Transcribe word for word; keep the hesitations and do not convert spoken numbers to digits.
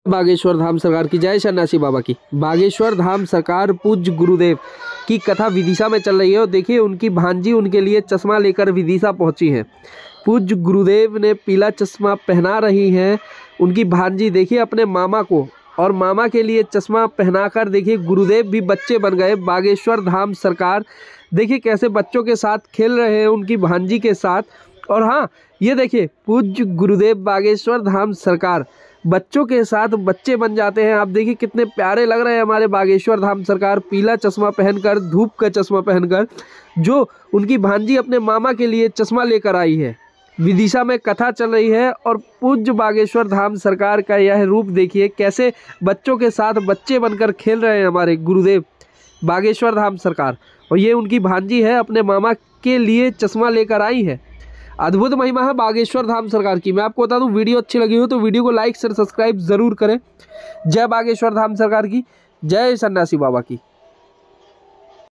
बागेश्वर धाम सरकार की जय, सन्यासी बाबा की। बागेश्वर धाम सरकार पूज्य गुरुदेव की कथा विदिशा में चल रही है और देखिए उनकी भांजी उनके लिए चश्मा लेकर विदिशा पहुंची है। पूज्य गुरुदेव ने पीला चश्मा पहना रही हैं उनकी भांजी, देखिए अपने मामा को, और मामा के लिए चश्मा पहनाकर देखिए गुरुदेव भी बच्चे बन गए। बागेश्वर धाम सरकार देखिए कैसे बच्चों के साथ खेल रहे हैं उनकी भांजी के साथ। और हाँ, ये देखिए पूज्य गुरुदेव बागेश्वर धाम सरकार बच्चों के साथ बच्चे बन जाते हैं। आप देखिए कितने प्यारे लग रहे हैं हमारे बागेश्वर धाम सरकार, पीला चश्मा पहनकर, धूप का चश्मा पहनकर, जो उनकी भांजी अपने मामा के लिए चश्मा लेकर आई है। विदिशा में कथा चल रही है और पूज्य बागेश्वर धाम सरकार का यह रूप देखिए कैसे बच्चों के साथ बच्चे बनकर खेल रहे हैं हमारे गुरुदेव बागेश्वर धाम सरकार। और ये उनकी भांजी है, अपने मामा के लिए चश्मा लेकर आई है। अद्भुत महिमा है बागेश्वर धाम सरकार की। मैं आपको बता दूं, वीडियो अच्छी लगी हो तो वीडियो को लाइक शेयर सब्सक्राइब जरूर करें। जय बागेश्वर धाम सरकार की, जय सन्यासी बाबा की।